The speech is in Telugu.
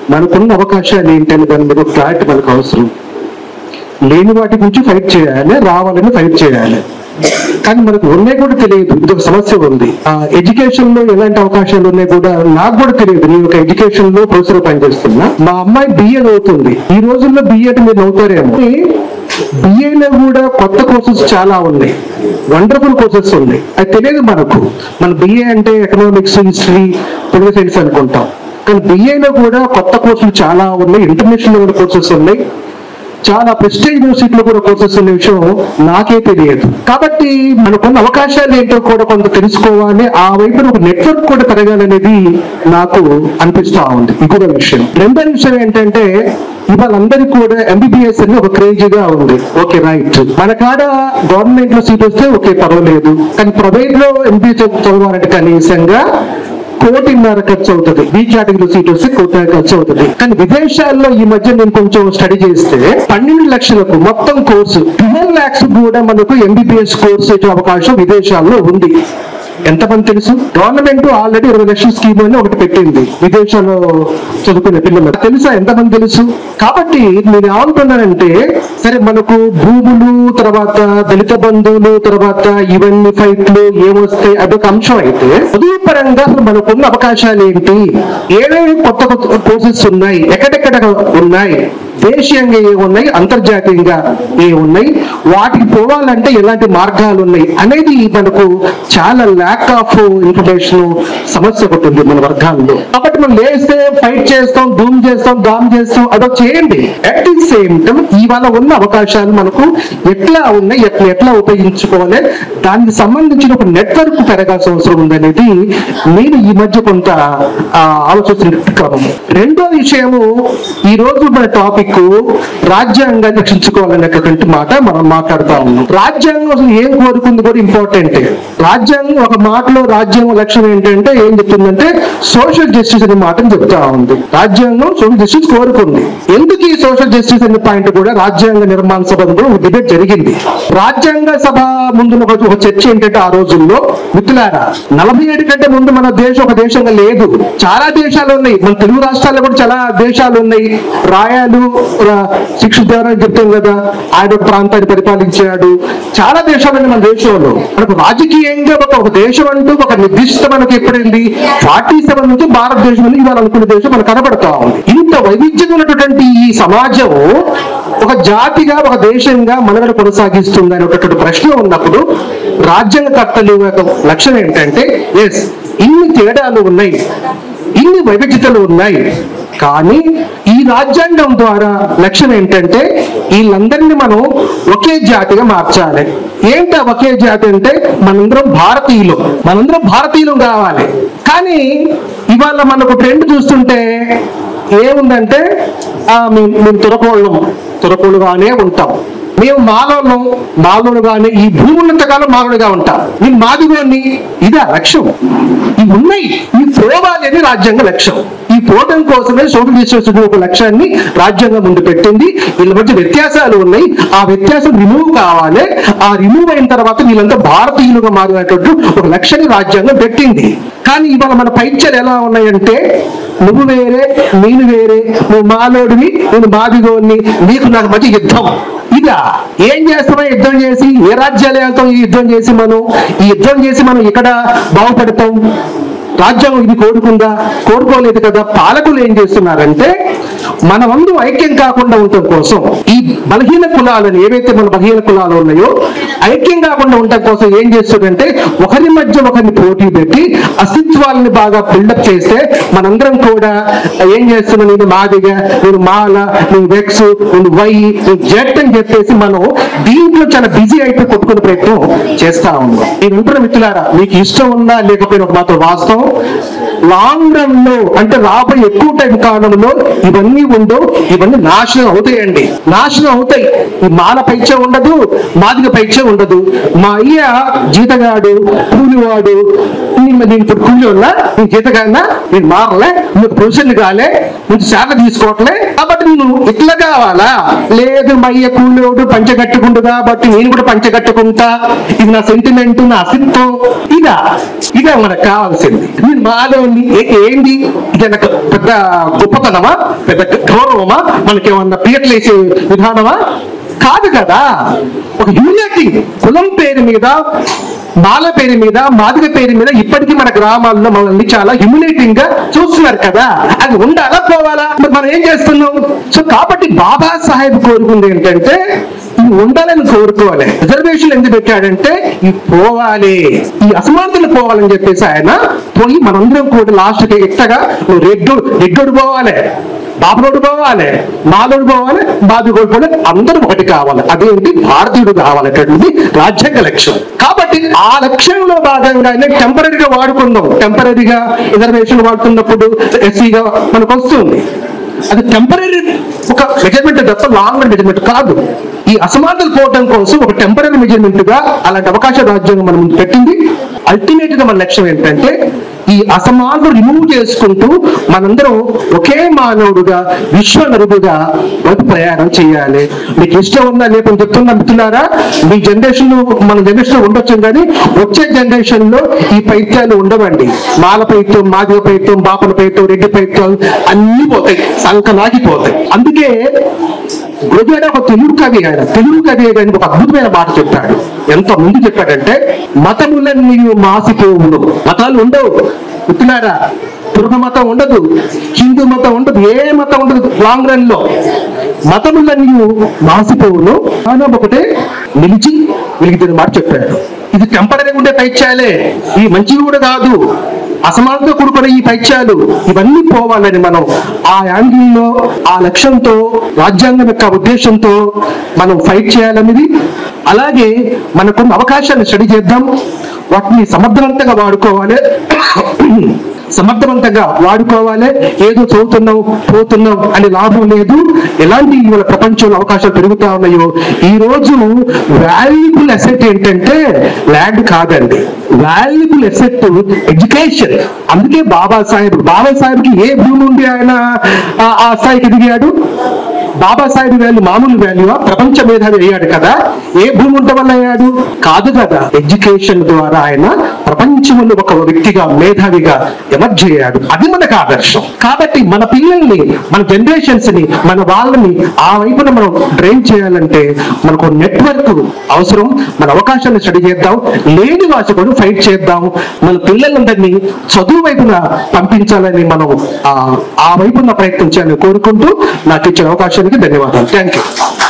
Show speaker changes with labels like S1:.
S1: మనకున్న అవకాశాలు ఏంటని దాని మీద క్లారిటీ మనకు అవసరం. లేని వాటి గురించి ఫైట్ చేయాలి, రావాలని ఫైట్ చేయాలి. కానీ మనకు ఉన్నాయి కూడా తెలియదు, ఇదొక సమస్య ఉంది. ఎడ్యుకేషన్ లో ఎలాంటి అవకాశాలు ఉన్నాయి కూడా నాకు కూడా తెలియదు. నేను ఒక ఎడ్యుకేషన్ లో ప్రొఫెసర్ పనిచేస్తున్నా. మా అమ్మాయి బిఏ అవుతుంది. ఈ రోజుల్లో బిఏ మీరు అవుతారేమో. బిఏలో కూడా కొత్త కోర్సెస్ చాలా ఉన్నాయి, వండర్ఫుల్ కోర్సెస్ ఉన్నాయి. అది తెలియదు మనకు. మన బిఏ అంటే ఎకనామిక్స్, హిస్టరీ, పొలిటికల్ సైన్స్ అనుకుంటాం. కానీ బిఏలో కూడా కొత్త కోర్సులు చాలా ఉన్నాయి, ఇంటర్నేషనల్ లెవెల్ కోర్సెస్ ఉన్నాయి, చాలా ప్రెస్టేజ్ యూనివర్సిటీలో కూడా కోర్సెస్ ఉన్న విషయం నాకే తెలియదు. కాబట్టి మనకున్న అవకాశాలు ఏంటో కూడా కొంత తెలుసుకోవాలి. ఆ వైపున ఒక నెట్వర్క్ కూడా పెరగాలనేది నాకు అనిపిస్తా ఉంది. ఇది కూడా విషయం. రెండో విషయం ఏంటంటే ఇవాళ అందరికీ కూడా ఎంబీబీఎస్ అని ఒక క్రేజీగా ఉంది. ఓకే, రైట్, మన కాడ గవర్నమెంట్ లో సీట్ వస్తే ఓకే పర్వాలేదు. కానీ ప్రైవేట్ లో ఎంబీబీఎస్ చదవాలంటే కనీసంగా 1,50,00,000 ఖర్చు అవుతుంది. బి కేటగిరీ సీట్ వస్తే 1,00,00,000 ఖర్చు అవుతుంది. కానీ విదేశాల్లో ఈ మధ్య నేను కొంచెం స్టడీ చేస్తే 12 లక్షలకు మొత్తం కోర్సు 12 lakhs కూడా మనకు ఎంబీబీఎస్ కోర్సు వచ్చే అవకాశం విదేశాల్లో ఉంది. ఎంతమంది తెలుసు? గవర్నమెంట్ ఆల్రెడీ 20 లక్షల స్కీమ్ అని ఒకటి పెట్టింది విదేశాల్లో చదువుకునే పిల్లలు. తెలుసా? ఎంతమంది తెలుసు? కాబట్టి నేను ఏమంటున్నానంటే, సరే మనకు భూములు, తర్వాత దళిత బంధువులు, తర్వాత ఇవన్నీ ఫైట్లు ఏమొస్తాయి అదొక అంశం అయితే, చదువు పరంగా అసలు మనకున్న అవకాశాలు ఏంటి, ఏవేవి కొత్త కొత్త కోర్సెస్ ఉన్నాయి, ఎక్కడెక్కడ ఉన్నాయి, దేశీయంగా ఏ ఉన్నాయి, అంతర్జాతీయంగా ఏ ఉన్నాయి, వాటికి పోవాలంటే ఎలాంటి మార్గాలు ఉన్నాయి అనేది మనకు చాలా ల్యాక్ ఆఫ్ ఇన్ఫర్మేషన్ సమస్య ఒకటి ఉంది మన వర్గాల్లో. కాబట్టి మనం లేస్తే ఫైట్ చేస్తాం, ధూమ్ చేస్తాం, దామ్ చేస్తాం, అదొక చేయండి. అట్ ది సేమ్ టైం ఇవాళ ఉన్న అవకాశాలు మనకు ఎట్లా ఉన్నాయి, ఎట్లా ఉపయోగించుకోవాలి, దానికి సంబంధించిన ఒక నెట్వర్క్ పెరగాల్సిన అవసరం ఉందనేది నేను ఈ మధ్య కొంత ఆలోచిస్తున్న క్రమం. రెండో విషయము, ఈ రోజు మన టాపిక్ రాజ్యాంగాన్ని రక్షించుకోవాలనేటువంటి మాట మనం మాట్లాడుతా ఉన్నాం. రాజ్యాంగం అసలు ఏం కోరుకుంది కూడా ఇంపార్టెంట్. రాజ్యాంగం ఒక మాటలో రాజ్యాంగం లక్ష్యం ఏంటంటే ఏం చెప్తుందంటే సోషల్ జస్టిస్ అనే మాటను చెప్తా ఉంది. రాజ్యాంగం సోషల్ జస్టిస్ కోరుకుంది. ఎందుకు ఈ సోషల్ జస్టిస్ అనే పాయింట్ కూడా రాజ్యాంగ నిర్మాణ సభ ఒక డిబేట్ జరిగింది. రాజ్యాంగ సభ ముందు ఒక చర్చ ఏంటంటే, ఆ రోజుల్లో మిత్రులారా 47 కంటే ముందు మన దేశం ఒక దేశంగా లేదు. చాలా దేశాలు ఉన్నాయి, మన తెలుగు రాష్ట్రాల్లో కూడా చాలా దేశాలు ఉన్నాయి. రాయాలు శిక్షిద్దారని చెప్తాం కదా, ఆయన ఒక ప్రాంతాన్ని పరిపాలించాడు. చాలా దేశాలు మన దేశంలో. మనకు రాజకీయంగా ఒక దేశం అంటూ ఒక నిర్దిష్ట మనకు ఎప్పుడైంది 47 నుంచి భారతదేశం అని ఇవాళ అనుకునే దేశం మనకు కనబడతా ఉంది. ఇంత వైవిధ్యం ఉన్నటువంటి ఈ సమాజం ఒక జాతిగా, ఒక దేశంగా మనగడ కొనసాగిస్తుంది అనేటువంటి ప్రశ్న ఉన్నప్పుడు రాజ్యాంగకర్తలు లక్ష్యం ఏంటంటే, ఎస్ ఇన్ని తేడాలు ఉన్నాయి, ఇన్ని వైవిధ్యతలు ఉన్నాయి, కానీ ఈ రాజ్యాంగం ద్వారా లక్ష్యం ఏంటంటే వీళ్ళందరినీ మనం ఒకే జాతిగా మార్చాలి. ఏంటి ఒకే జాతి అంటే మనందరం భారతీయులు కావాలి. కానీ ఇవాళ మనకు ట్రెండ్ చూస్తుంటే ఏముందంటే మేము తురకోళ్ళుగానే ఉంటాం, మేము మాలోనుగానే ఈ భూములంతకాలం మాలోనుగా ఉంటాం, నేను మాదిగోని. ఇదా లక్ష్యం? ఇవి ఉన్నాయి, ఈ పోవాలి అని రాజ్యాంగ లక్ష్యం. ఈ పోవడం కోసమే సోషల్ జస్టిస్ ఒక లక్ష్యాన్ని రాజ్యాంగం ముందు పెట్టింది. వీళ్ళ మధ్య వ్యత్యాసాలు ఉన్నాయి, ఆ వ్యత్యాసం రిమూవ్ కావాలి. ఆ రిమూవ్ అయిన తర్వాత వీళ్ళంతా భారతీయులుగా మారినట్టు ఒక లక్ష్యాన్ని రాజ్యాంగం పెట్టింది. కానీ ఇవాళ మన పైత్యాలు ఎలా ఉన్నాయంటే, నువ్వు వేరే, నేను వేరే, నువ్వు మాలోడివి, నేను మాదిగోని, నీకు నాకు మధ్య యుద్ధం. ఇదా ఏం చేస్తామో యుద్ధం చేసి ఏ రాజ్యాలు వెళ్తాం? ఈ యుద్ధం చేసి మనం ఇక్కడ బాగుపడతాం. రాజ్యాంగం ఇది కోరుకోలేదు కదా. పాలకులు ఏం చేస్తున్నారంటే మనమందు ఐక్యం కాకుండా ఉండటం కోసం ఈ బలహీన కులాలను, ఏవైతే మన బలహీన కులాలు ఉన్నాయో ఐక్యం కాకుండా ఉండటం కోసం ఏం చేస్తుందంటే ఒకరి మధ్య ఒకరిని పోటీ పెట్టి అస్తిత్వాలని బాగా బిల్డప్ చేస్తే మనందరం కూడా ఏం చేస్తున్నాం, నేను మాదిగా, నేను మాల, నేను వెక్స్, నేను వై, నేను జెట్ అని చెప్పేసి మనం దీంట్లో చాలా బిజీ అయిపోయి కొట్టుకునే ప్రయత్నం చేస్తా ఉన్నాం. నేను అంటున్న మిత్రులారా, మీకు ఇష్టం ఉన్నా లేకపోయినా ఒక మాత్రం వాస్తవం, లాంగ్ రన్ లో అంటే రాబోయే ఎక్కువ టైం కాలంలో ఇవన్నీ ఉండవు, ఇవన్నీ నాశనం అవుతాయండి. ఈ మాల పైచే ఉండదు, మాదిగ పైచే ఉండదు. మా అయ్య జీతగాడు, కూలివాడు, నేను ఇప్పుడు కూలి ఉన్నా, నేను జీతగానా, నేను మారలే, నీకు ప్రొఫెషన్ కాలే, నీకు శాఖ తీసుకోవట్లే కాబట్టి నువ్వు ఇట్లా కావాలా? లేదు మయ్య కూలోడు పంచ కట్టుకుంటు కాబట్టి నేను కూడా పంచ కట్టుకుంటా, ఇది నా సెంటిమెంట్, నా అస్తిత్వం, ఇదే మనకు కావాల్సింది. నేను మాలో ఏంటి, ఇది నాకు పెద్ద గొప్పతనమా, పెద్ద గౌరవమా, మనకేమన్నా పీటలేసే విధానమా? కాదు కదా. ఒక యూనిటీ, కులం పేరు మీద, మాల పేరు మీద, మాదిగ పేరు మీద ఇప్పటికీ మన గ్రామాల్లో మనల్ని చాలా హ్యూమిలేటింగ్ గా చూస్తున్నారు కదా. అది ఉండాలా పోవాలా? మనం ఏం చేస్తున్నాం? సో కాబట్టి బాబా సాహెబ్ కోరుకుంది ఏంటంటే ఇవి ఉండాలని కోరుకోవాలి. రిజర్వేషన్ ఎందుకు పెట్టాడంటే ఇవి పోవాలి, ఈ అసమానతలు పోవాలని చెప్పేసి ఆయన పోయి మనందరం కూడా లాస్ట్ కి ఎట్టగా నువ్వు రెడ్డోడు పోవాలి, బాబులోడు పోవాలి, మాలోడు పోవాలి, బాబుగోడు పోవాలి, అందరూ ఒకటి కావాలి. అదేంటి? భారతీయుడు కావాలనేటువంటిది రాజ్యాంగ లక్ష్యం. కాబట్టి ఆ లక్ష్యంలో భాగంగానే టెంపరీగా వాడుకుందాం. టెంపరీగా రిజర్వేషన్ వాడుతున్నప్పుడు ఎస్సీగా మనకు వస్తుంది. అది టెంపరీ ఒక మెజర్మెంట్ తప్ప లాంగ్ మెజర్మెంట్ కాదు. ఈ అసమానతలు పోవడం కోసం ఒక టెంపరీ మెజర్మెంట్ గా అలాంటి అవకాశ రాజ్యాంగం మనం పెట్టింది. అల్టిమేట్ గా మన లక్ష్యం ఏంటంటే ఈ అసమానతలు రిమూవ్ చేసుకుంటూ మనందరం ఒకే మానవుడుగా, విశ్వనరుడుగా వైపు ప్రయాణం చేయాలి. మీకు ఇష్టం ఉందా లేకపోతే చెప్తున్నా మిత్రులారా, మీ జనరేషన్ మన జనరేషన్ ఉండొచ్చు కానీ వచ్చే జనరేషన్ లో ఈ పైత్యాలు ఉండవండి. మాల పైత్యం, మాదిగ పైత్యం, బాపన పైత్యం, రెడ్డి పైత్యం అన్ని పోతాయి, సంకనాగిపోతాయి. అందుకే గురుజాడ ఒక తెలుగు కవి అని ఒక అద్భుతమైన మాట చెప్పాడు. ఎంత ముందు చెప్పాడంటే మతములన్నీ మాసిపోవును. మతాలు ఉండవు మిత్రులారా, తుర్క మతం ఉండదు, హిందూ మతం ఉండదు, ఏ మతం ఉండదు. లాంగ్ రన్ లో మతములన్నీ మాసిపోవును, ఒకటే నిలిచి వెలిగితే మాట చెప్పాడు. ఇది టెంపరీ ఉండే పైత్యాలే, ఈ మంచివి కూడా కాదు. అసమానతతో కూడుకున్న ఈ పైత్యాలు ఇవన్నీ పోవాలని మనం ఆ యాంగిల్లో, ఆ లక్ష్యంతో, రాజ్యాంగం యొక్క ఉద్దేశంతో మనం ఫైట్ చేయాలనేది. అలాగే మనకున్న అవకాశాన్ని స్టడీ చేద్దాం, వాటిని సమర్థవంతంగా వాడుకోవాలి. ఏదో చదువుతున్నాం పోతున్నాం అనే లాభం లేదు. ఎలాంటి ఇవాళ ప్రపంచంలో అవకాశాలు పెరుగుతా ఉన్నాయో, ఈ రోజు వాల్యుబుల్ అసెట్ ఏంటంటే ల్యాండ్ కాదండి, వాల్యుబుల్ అసెట్ ఎడ్యుకేషన్. అందుకే బాబాసాహెబ్కి ఏ భూమి ఉండి ఆయన ఆ స్థాయికి ఎదిగాడు? బాబాసాహెబ్ వాల్యూ మామూలు వాల్యూవా? ప్రపంచ మేధావి అయ్యాడు కదా. ఏ భూమి ఉండటం వల్ల అయ్యాడు? కాదు కదా. ఎడ్యుకేషన్ ద్వారా ఆయన ప్రపంచంలో ఒక వ్యక్తిగా, మేధావిగా ఎమర్జ్ అయ్యాడు. అది మనకు ఆదర్శం. కాబట్టి మన పిల్లల్ని, మన జనరేషన్స్ ని, మన వాళ్ళని ఆ వైపున మనం ట్రైన్ చేయాలంటే మనకు నెట్వర్క్ అవసరం. మన అవకాశాన్ని స్టడీ చేద్దాం, లేని వాటి కూడా ఫైట్ చేద్దాం. మన పిల్లలందరినీ చదువు వైపున పంపించాలని మనం ఆ వైపున ప్రయత్నం చేయాలని కోరుకుంటూ నాకు ఇచ్చిన అవకాశానికి ధన్యవాదాలు. Thank you.